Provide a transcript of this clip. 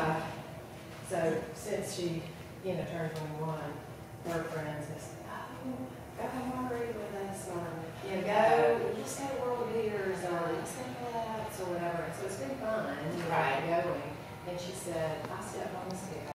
So since she, turned 21, her friends have said, oh, go have margarita with us, or, let's go to World Beers, or let's go to Labs, or whatever. So it's been fun, Right. going. And she said, I stepped on the scale.